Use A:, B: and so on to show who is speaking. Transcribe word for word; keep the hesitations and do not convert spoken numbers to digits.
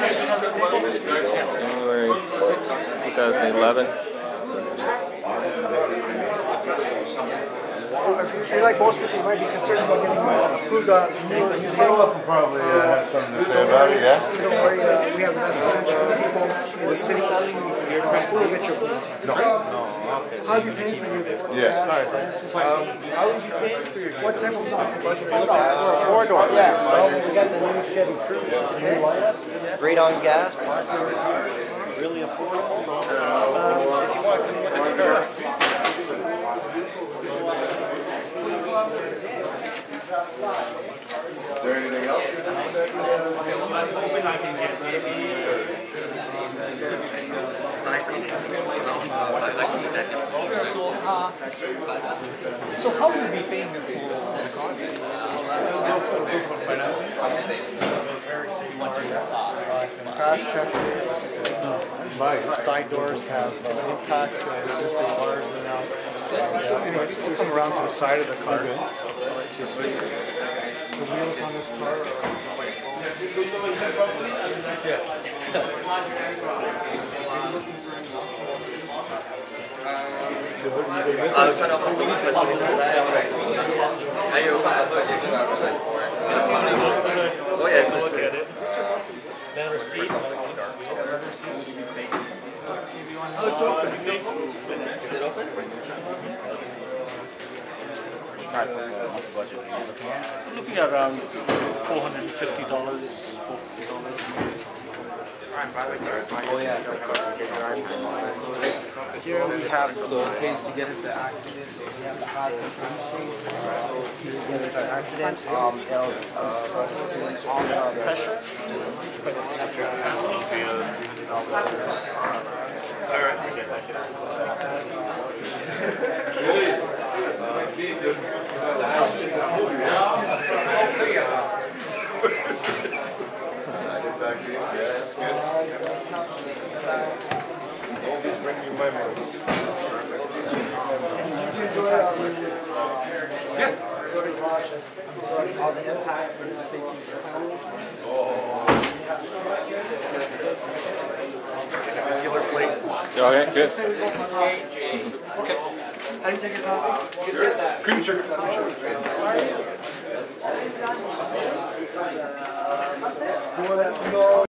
A: January sixth, two thousand eleven.
B: You're like most people, you might be concerned about getting uh, approved on new
C: Some will probably uh, have something to say about it, yeah?
B: Don't worry, uh, we have the best financial people in the city. We'll get you approved.
C: No.
B: How are you paying for your
C: Yeah.
B: um, how are you paying for your what type of budget are you looking
D: Uh,
B: at?
D: four door. Yeah. Well, we got the new Chevy Cruze. New lineup. Great on gas. Parking. Really affordable. Um, if you want, come look at the car.
C: Is there anything else?
E: I'm hoping I can get maybe so how will you be paying the full contract?
F: It's been crash tested. The side doors have uh, impact uh, resistant bars and now. Yeah, anyways, just come around to the side of the car. I'll let you see the wheels on this car.
G: I was trying to hold the inside. Are you open up so you can have like more? Oh yeah, for sure.
E: Leather seat.
G: Something dark.
E: Oh, it's open.
G: Is it open?
A: What budget are you looking at?
E: I'm looking at around four hundred fifty dollars, four hundred fifty dollars.
A: Oh yeah.
D: Here we have, so in case you get into an accident, we have the high compression. So if you get into an accident, um, it'll uh, on the pressure. For the same
C: Alright. Decided back in, yeah, that's good. Always bring me memories. Yes.
D: all the impact for the safety.
E: Regular plate.
A: Okay, good.
B: Okay. How do you take your coffee?
E: Cream sugar.
B: Cream sugar.